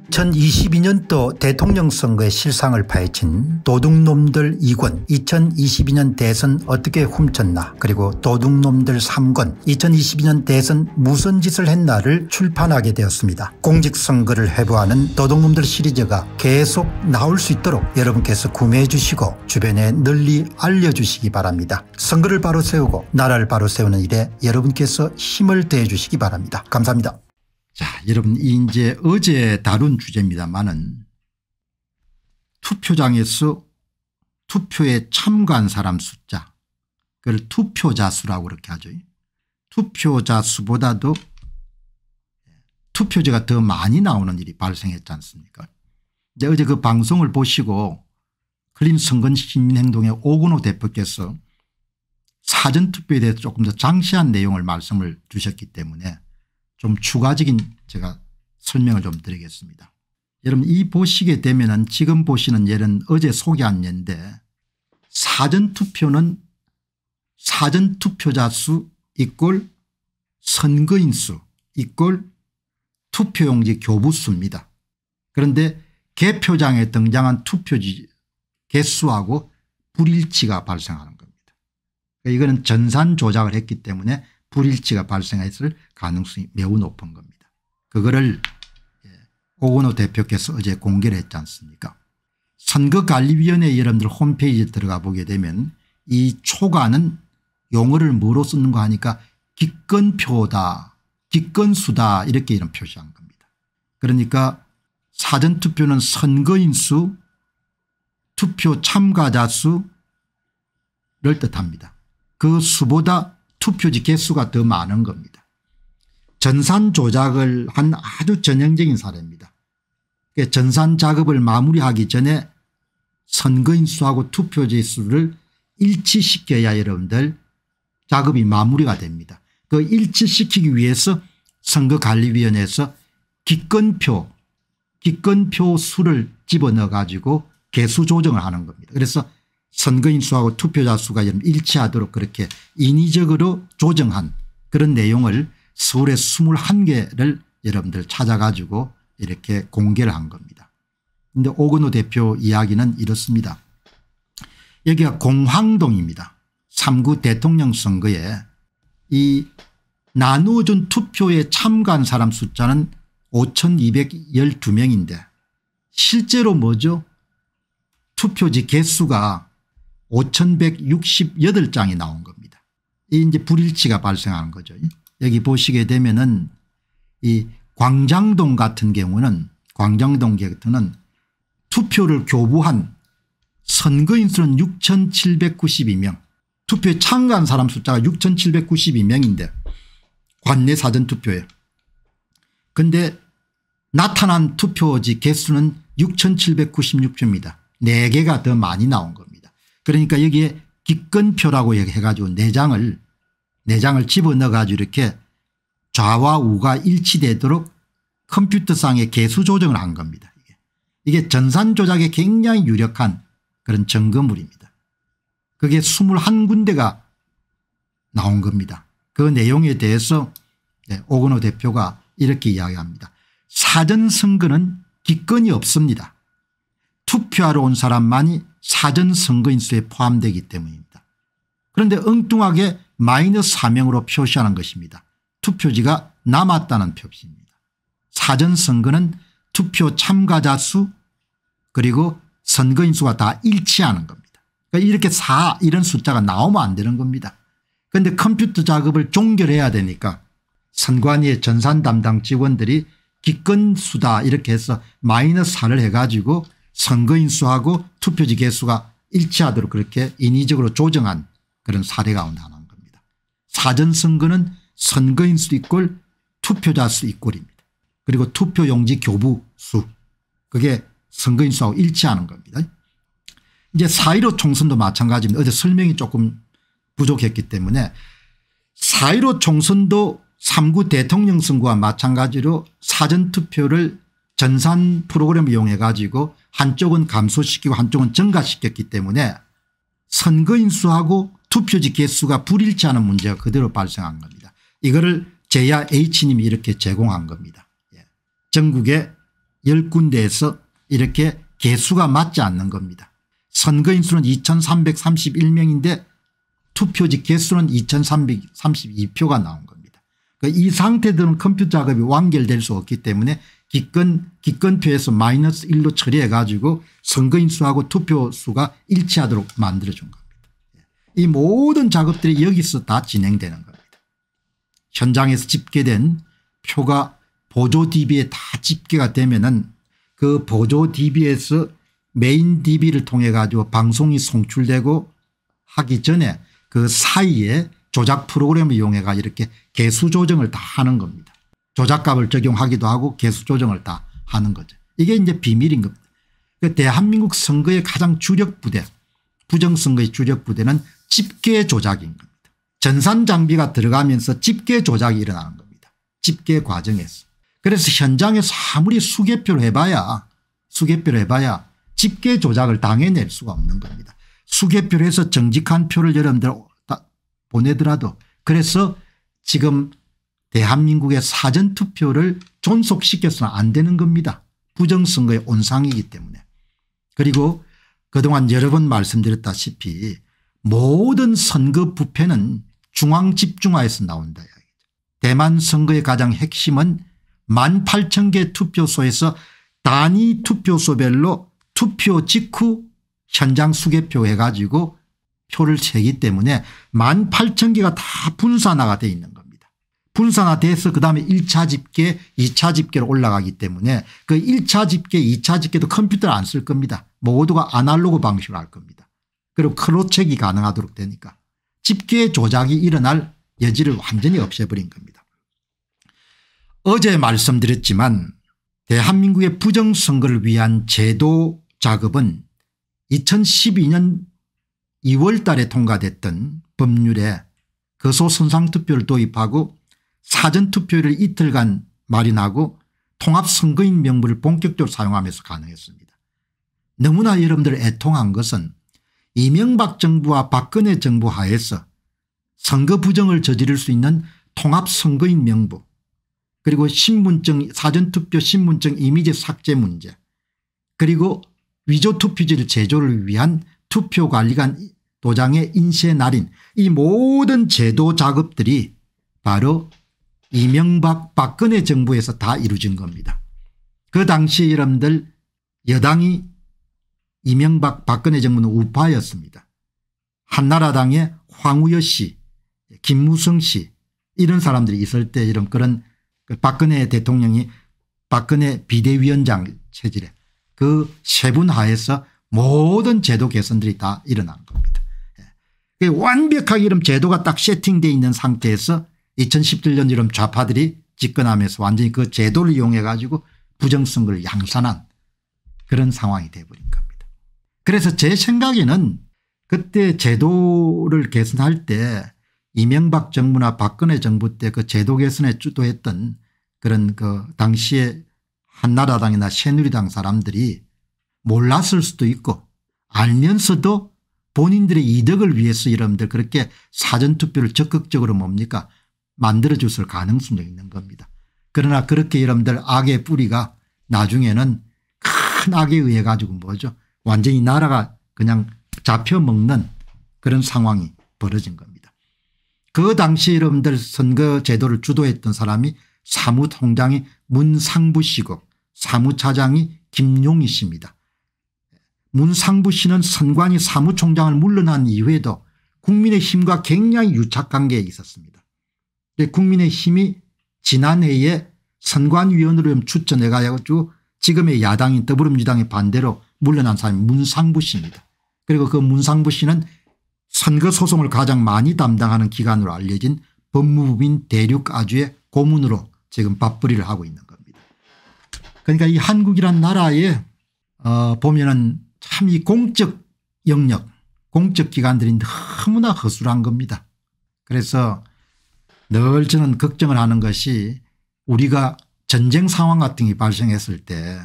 2022년도 대통령 선거의 실상을 파헤친 도둑놈들 2권 2022년 대선 어떻게 훔쳤나 그리고 도둑놈들 3권 2022년 대선 무슨 짓을 했나를 출판하게 되었습니다. 공직선거를 회부하는 도둑놈들 시리즈가 계속 나올 수 있도록 여러분께서 구매해 주시고 주변에 널리 알려주시기 바랍니다. 선거를 바로 세우고 나라를 바로 세우는 일에 여러분께서 힘을 더해 주시기 바랍니다. 감사합니다. 자, 여러분 이제 어제 다룬 주제입니다만은 투표장에서 투표에 참가한 사람 숫자 그걸 투표자 수라고 그렇게 하죠. 투표자 수보다도 투표지가 더 많이 나오는 일이 발생했지 않습니까? 근데 어제 그 방송을 보시고 클린 선거 시민행동의 오건호 대표께서 사전투표에 대해서 조금 더 장시한 내용을 말씀을 주셨기 때문에 좀 추가적인 제가 설명을 좀 드리겠습니다. 여러분 이 보시게 되면은 지금 보시는 예는 어제 소개한 예인데 사전투표는 사전투표자 수 이꼴 선거인 수 이꼴 투표용지 교부 수입니다. 그런데 개표장에 등장한 투표지 개수하고 불일치가 발생하는 겁니다. 이거는 전산 조작을 했기 때문에 불일치가 발생했을 가능성이 매우 높은 겁니다. 그거를 오건호 대표께서 어제 공개를 했지 않습니까? 선거관리위원회 여러분들 홈페이지에 들어가 보게 되면 이 초과는 용어를 뭐로 쓰는가 하니까 기권표다 기권수다 이렇게 이런 표시한 겁니다. 그러니까 사전투표는 선거인 수 투표 참가자 수를 뜻합니다. 그 수보다 투표지 개수가 더 많은 겁니다. 전산 조작을 한 아주 전형적인 사례입니다. 전산 작업을 마무리하기 전에 선거인 수하고 투표지 수를 일치시켜야 여러분들 작업이 마무리가 됩니다. 그 일치시키기 위해서 선거관리위원회에서 기권표 수를 집어넣어 가지고 개수 조정을 하는 겁니다. 그래서 선거인 수하고 투표자 수가 일치하도록 그렇게 인위적으로 조정한 그런 내용을 서울에 21개를 여러분들 찾아가지고 이렇게 공개를 한 겁니다. 그런데 오건호 대표 이야기는 이렇습니다. 여기가 공황동입니다. 3구 대통령 선거에 이 나누어준 투표에 참가한 사람 숫자는 5212명인데 실제로 뭐죠? 투표지 개수가 5168장이 나온 겁니다. 이 이제 불일치가 발생하는 거죠. 여기 보시게 되면은 이 광장동 같은 경우는 투표를 교부한 선거인 수는 6,792명 투표에 참가한 사람 숫자가 6,792명인데 관내 사전투표에 그런데 나타난 투표지 개수는 6,796표입니다. 4개가 더 많이 나온 겁니다. 그러니까 여기에 기권표라고 해가지고 4장을 집어넣어 가지고 이렇게 좌와 우가 일치되도록 컴퓨터상의 개수 조정을 한 겁니다. 이게 전산 조작에 굉장히 유력한 그런 증거물입니다. 그게 21군데가 나온 겁니다. 그 내용에 대해서 오건호 대표가 이렇게 이야기합니다. 사전선거는 기권이 없습니다. 투표하러 온 사람만이 사전선거인 수에 포함되기 때문입니다. 그런데 엉뚱하게 -4명으로 표시하는 것입니다. 투표지가 남았다는 표시입니다. 사전선거는 투표 참가자 수 그리고 선거인 수가 다 일치하는 겁니다. 그러니까 이렇게 4 이런 숫자가 나오면 안 되는 겁니다. 그런데 컴퓨터 작업을 종결해야 되니까 선관위의 전산 담당 직원들이 기권수다 이렇게 해서 -4를 해가지고 선거인 수하고 투표지 개수가 일치하도록 그렇게 인위적으로 조정한 그런 사례 가운데 하나인 겁니다. 사전선거는 선거인 수 이꼴 투표자 수 이꼴입니다. 그리고 투표용지 교부 수 그게 선거인 수하고 일치하는 겁니다. 이제 4.15 총선도 마찬가지입니다. 어제 설명이 조금 부족했기 때문에 4.15 총선도 3구 대통령 선거와 마찬가지로 사전투표를 전산 프로그램을 이용해 가지고 한쪽은 감소시키고 한쪽은 증가시켰기 때문에 선거인 수하고 투표지 개수가 불일치하는 문제가 그대로 발생한 겁니다. 이거를 제야 H님이 이렇게 제공한 겁니다. 전국에 10군데에서 이렇게 개수가 맞지 않는 겁니다. 선거인 수는 2331명인데 투표지 개수는 2332표가 나온 겁니다. 이 상태들은 컴퓨터 작업이 완결될 수 없기 때문에 기권표에서 마이너스 1로 처리해 가지고 선거인 수하고 투표 수가 일치하도록 만들어준 겁니다. 이 모든 작업들이 여기서 다 진행되는 겁니다. 현장에서 집계된 표가 보조 DB에 다 집계가 되면은 그 보조 DB에서 메인 DB를 통해 가지고 방송이 송출되고 하기 전에 그 사이에 조작 프로그램을 이용해 가지고 이렇게 개수 조정을 다 하는 겁니다. 조작값을 적용하기도 하고 개수 조정을 다 하는 거죠. 이게 이제 비밀인 겁니다. 대한민국 선거의 가장 주력 부대, 부정선거의 주력 부대는 집계 조작인 겁니다. 전산 장비가 들어가면서 집계 조작이 일어나는 겁니다. 집계 과정에서. 그래서 현장에서 아무리 수개표를 해봐야 집계 조작을 당해낼 수가 없는 겁니다. 수개표를 해서 정직한 표를 여러분들 보내더라도 그래서 지금 대한민국의 사전투표를 존속시켜서는 안 되는 겁니다. 부정선거의 온상이기 때문에. 그리고 그동안 여러 번 말씀드렸다시피 모든 선거 부패는 중앙집중화에서 나온다. 대만 선거의 가장 핵심은 18,000개 투표소에서 단위 투표소별로 투표 직후 현장 수개표 해가지고 표를 세기 때문에 18,000개가 다 분산화가 되어 있는 겁니다. 분산화돼서 그다음에 1차 집계 2차 집계로 올라가기 때문에 그 1차 집계 2차 집계도 컴퓨터를 안 쓸 겁니다. 모두가 아날로그 방식으로 할 겁니다. 그리고 크로체크가 가능하도록 되니까 집계 조작이 일어날 여지를 완전히 없애버린 겁니다. 어제 말씀드렸지만 대한민국의 부정선거를 위한 제도 작업은 2012년 2월 달에 통과됐던 법률에 거소선상투표를 도입하고 사전투표를 이틀간 마련하고 통합선거인 명부를 본격적으로 사용하면서 가능했습니다. 너무나 여러분들 애통한 것은 이명박 정부와 박근혜 정부 하에서 선거 부정을 저지를 수 있는 통합선거인 명부 그리고 신분증 사전투표 신분증 이미지 삭제 문제 그리고 위조투표지를 제조를 위한 투표관리관 도장의 인쇄 날인 이 모든 제도 작업들이 바로 이명박 박근혜 정부에서 다 이루어진 겁니다. 그 당시에 여러분들 여당이 이명박 박근혜 정부는 우파였습니다. 한나라당의 황우여 씨 김무성 씨 이런 사람들이 있을 때 이런 그런 박근혜 대통령이 박근혜 비대위원장 체질에 그 세 분 하에서 모든 제도 개선들이 다 일어난 겁니다. 완벽하게 이런 제도가 딱 세팅되어 있는 상태에서 2017년 이런 좌파들이 집권하면서 완전히 그 제도를 이용해 가지고 부정선거를 양산한 그런 상황이 되어버린 겁니다. 그래서 제 생각에는 그때 제도를 개선할 때 이명박 정부나 박근혜 정부 때 그 제도 개선에 주도했던 그런 그 당시에 한나라당이나 새누리당 사람들이 몰랐을 수도 있고 알면서도 본인들의 이득을 위해서 여러분들 그렇게 사전투표를 적극적으로 뭡니까 만들어줬을 가능성도 있는 겁니다. 그러나 그렇게 여러분들 악의 뿌리가 나중에는 큰 악에 의해 가지고 뭐죠 완전히 나라가 그냥 잡혀먹는 그런 상황이 벌어진 겁니다. 그 당시 여러분들 선거 제도를 주도했던 사람이 사무총장이 문상부 씨고 사무차장이 김용희 씨입니다. 문상부 씨는 선관위 사무총장을 물러난 이후에도 국민의힘과 굉장히 유착관계에 있었습니다. 국민의힘이 지난해에 선관위원으로 추천해 가지고 지금의 야당인 더불어민주당의 반대로 물러난 사람이 문상부 씨입니다. 그리고 그 문상부 씨는 선거소송을 가장 많이 담당하는 기관으로 알려진 법무부인 대륙아주의 고문으로 지금 밥벌이를 하고 있는 겁니다. 그러니까 이 한국이란 나라에 보면은 참 이 공적 영역 공적 기관들이 너무나 허술한 겁니다. 그래서 늘 저는 걱정을 하는 것이 우리가 전쟁 상황 같은 게 발생했을 때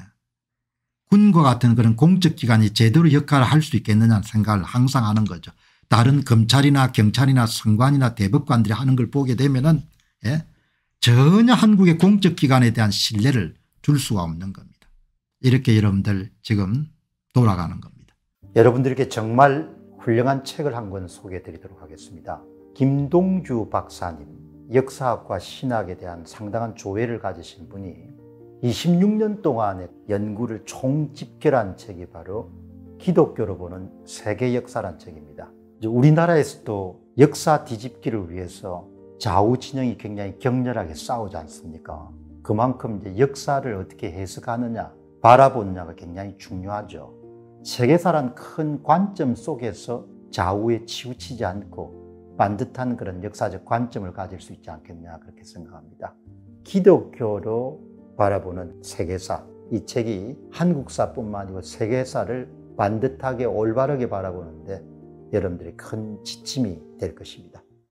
군과 같은 그런 공적 기관이 제대로 역할을 할 수 있겠느냐는 생각을 항상 하는 거죠. 다른 검찰이나 경찰이나 선관이나 대법관들이 하는 걸 보게 되면은 전혀 한국의 공적 기관에 대한 신뢰를 줄 수가 없는 겁니다. 이렇게 여러분들 지금 돌아가는 겁니다. 여러분들께 정말 훌륭한 책을 한 권 소개해 드리도록 하겠습니다. 김동주 박사님, 역사학과 신학에 대한 상당한 조예를 가지신 분이 26년 동안의 연구를 총집결한 책이 바로 기독교로 보는 세계 역사란 책입니다. 우리나라에서도 역사 뒤집기를 위해서 좌우 진영이 굉장히 격렬하게 싸우지 않습니까? 그만큼 이제 역사를 어떻게 해석하느냐, 바라보느냐가 굉장히 중요하죠. 세계사란 큰 관점 속에서 좌우에 치우치지 않고 반듯한 그런 역사적 관점을 가질 수 있지 않겠냐, 그렇게 생각합니다. 기독교로 바라보는 세계사, 이 책이 한국사뿐만 아니고 세계사를 반듯하게 올바르게 바라보는데 여러분들이 큰 지침이 될 것입니다.